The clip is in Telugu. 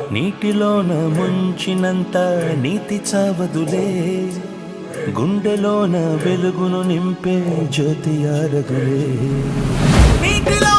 నీటిలోన ముంచినంత నీతి చావదులే గుండెలోన వెలుగును నింపే జ్యోతి ఆరదులే